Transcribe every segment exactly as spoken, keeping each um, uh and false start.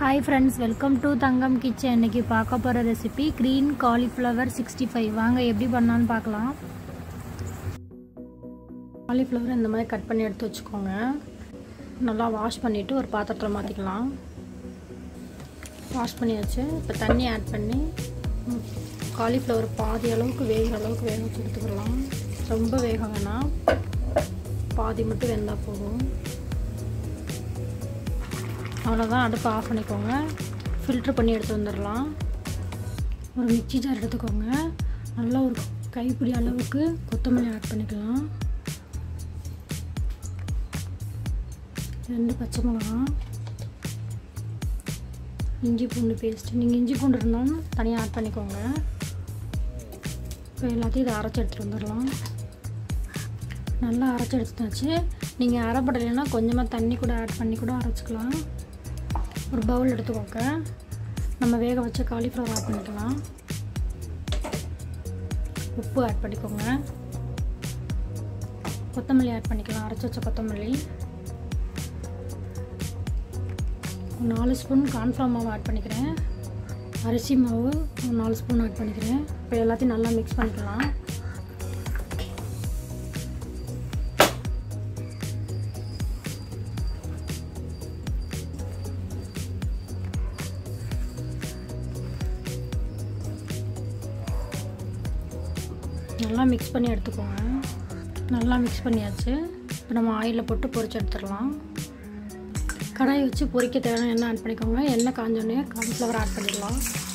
Hi friends, welcome to Thangam Kitchen. இன்னைக்கு பார்க்க போற ரெசிபி green cauliflower sixty-five. வாங்க எப்படி பண்ணலாம்னு பார்க்கலாம். cauliflower இந்த மாதிரி கட் பண்ணி எடுத்து வச்சுக்கோங்க. நல்லா வாஷ் பண்ணிட்டு ஒரு பாத்திரத்துல மாத்திக்கலாம். வாஷ் பண்ணியாச்சு. இப்போ தண்ணி ஆட் பண்ணி cauliflower பாதி அளவுக்கு வேகிற அளவுக்கு வேக வச்சு எடுத்துக்கலாம். ரொம்ப வேக வேணாம். பாதி மட்டும் வெந்தா போதும். அவ்வளோதான், அடுப்பு ஆஃப் பண்ணிக்கோங்க. ஃபில்ட்ரு பண்ணி எடுத்து வந்துடலாம். ஒரு மிக்சி ஜார் எடுத்துக்கோங்க. நல்லா ஒரு கைப்பிடி அளவுக்கு கொத்தமல்லி ஆட் பண்ணிக்கலாம். ரெண்டு பச்சை மிளகாய், இஞ்சி பூண்டு பேஸ்ட். நீங்கள் இஞ்சி பூண்டு இருந்தாலும் தனியாக ஆட் பண்ணிக்கோங்க. இப்போ எல்லாத்தையும் இதை அரைச்சி எடுத்துகிட்டு வந்துடலாம். நல்லா அரைச்சி எடுத்துட்டாச்சு. நீங்கள் அரைப்படலைன்னா கொஞ்சமாக தண்ணி கூட ஆட் பண்ணி கூட அரைச்சிக்கலாம். ஒரு பவுல் எடுத்துக்கோங்க. நம்ம வேக வச்ச காலிஃப்ளவர் ஆட் பண்ணிக்கலாம். உப்பு ஆட் பண்ணிக்கோங்க. கொத்தமல்லி ஆட் பண்ணிக்கலாம். அரைச்சி வச்ச கொத்தமல்லி. நாலு ஸ்பூன் கார்ன்ஃப்ளவர் மாவு ஆட் பண்ணிக்கிறேன். அரிசி மாவு நாலு ஸ்பூன் ஆட் பண்ணிக்கிறேன். இப்போ எல்லாத்தையும் நல்லா மிக்ஸ் பண்ணிக்கலாம். நல்லா மிக்ஸ் பண்ணி எடுத்துக்கோங்க. நல்லா மிக்ஸ் பண்ணியாச்சு. இப்போ நம்ம ஆயிலில் போட்டு பொரிச்சு எடுத்துடலாம். கடாயை வச்சு பொரிக்க தேவையான எண்ணெய் ஆட் பண்ணிக்கோங்க. எண்ணெய் காஞ்சோடனே கார்ன்ஃப்ளவர் ஆட் பண்ணிடலாம்.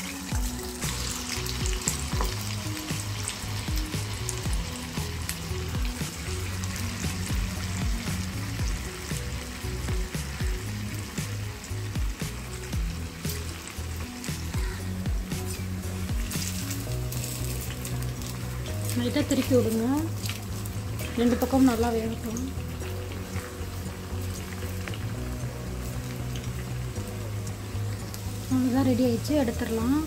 லைட்டாக திருப்பி விடுங்க. ரெண்டு பக்கமும் நல்லா வேகட்டும். அவ்வளோதான், ரெடி ஆயிடுச்சு. எடுத்துடலாம்.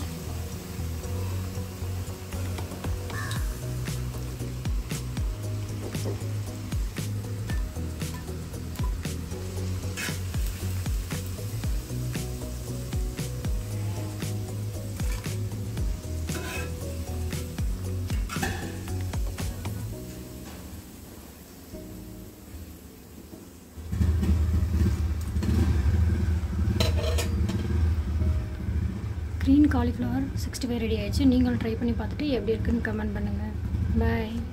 green cauliflower sixty-five ரெடி ஆயிடுச்சு. நீங்களும் ட்ரை பண்ணி பார்த்துட்டு எப்படி இருக்குன்னு கமெண்ட் பண்ணுங்கள். பாய்.